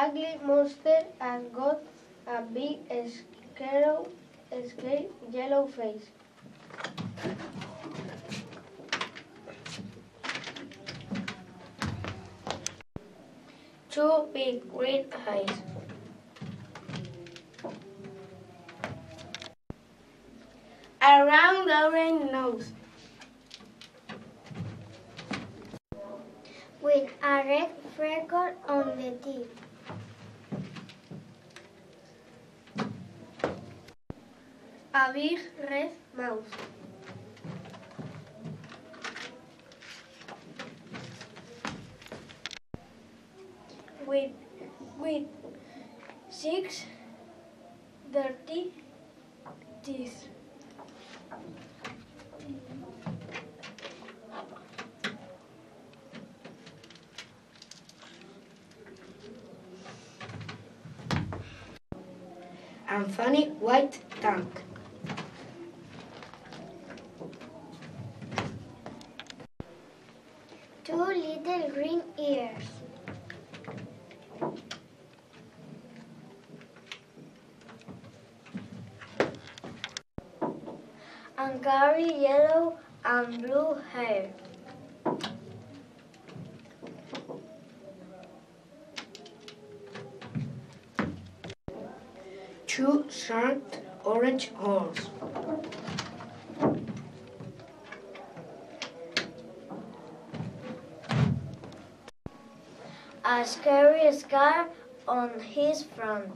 ugly monster has got a big, scary yellow face. Two big green eyes. A round orange nose. With a red freckle on the teeth. A big red mouth. With 6 dirty teeth. And funny white tongue. Two little green ears. And curly yellow and blue hair. Two short orange horns. A scary scar on his front.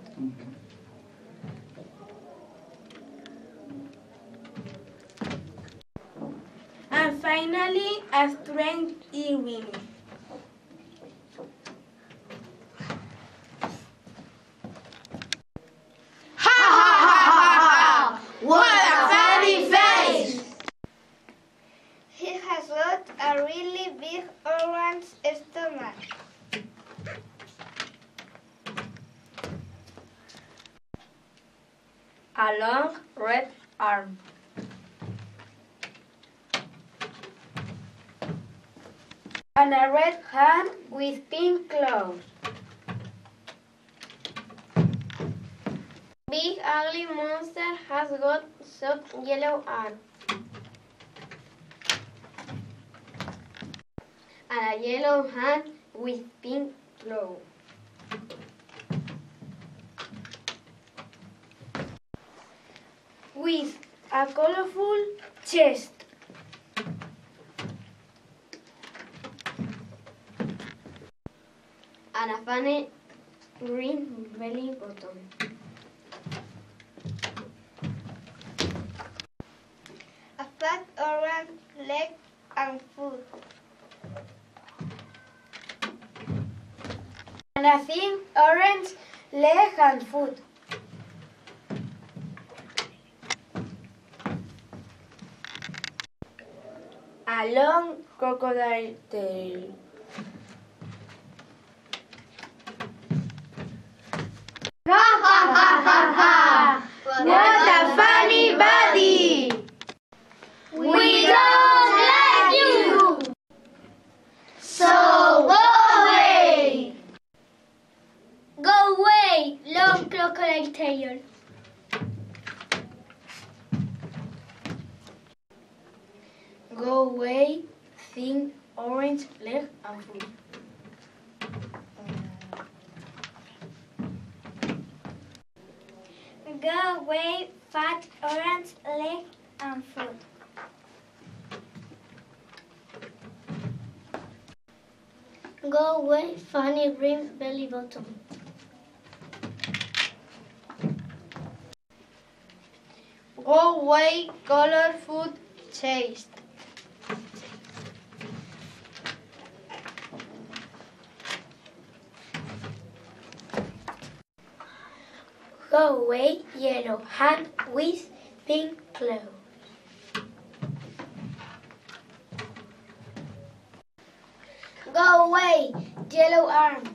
And finally, a strange earring. He has got a really big orange stomach. A long red arm. And a red hand with pink claws. Big ugly monster has got soft yellow arms. And a yellow hand with pink claws. With a colorful chest. And a funny green belly button. A fat orange leg and foot. And a thin orange leg and foot. A long crocodile tail. What a funny body! We don't like you! So go away! Go away, long crocodile tail. Go away, thin orange leg and foot. Go away, fat orange leg and foot. Go away, funny green belly button. Go away, colorful chest. Go away, yellow hand with pink claws. Go away, yellow arm.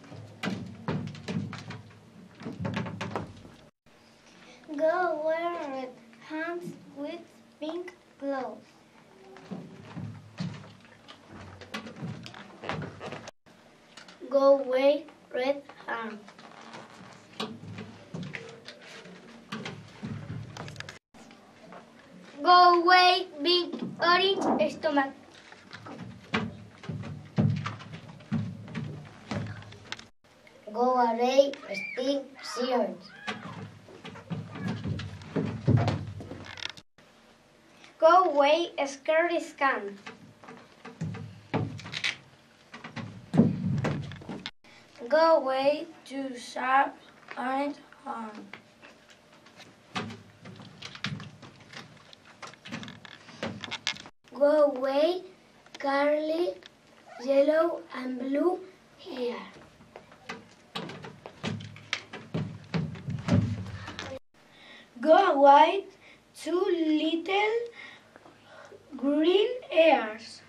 Go away, red hands with pink claws. Go away, red arm. Go away, big orange stomach. Go away, stink ears. Go away, scary scan. Go away, too sharp orange horn. Go away, curly, yellow and blue hair. Go away, two little green ears.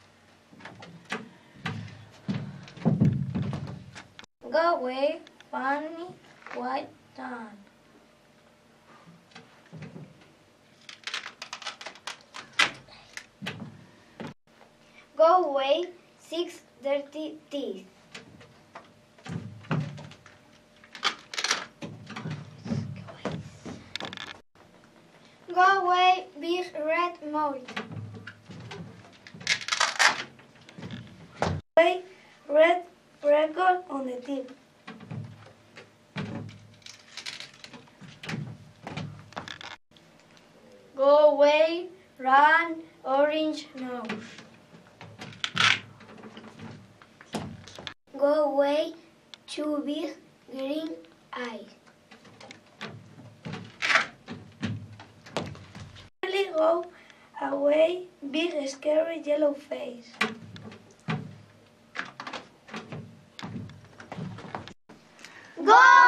Go away, funny white tongue. Go away, 6 dirty teeth. Go away, big red mouth. Go away, red record on the tip. Go away, round orange nose. Go away, two big green eyes. Go away, big scary yellow face. Go!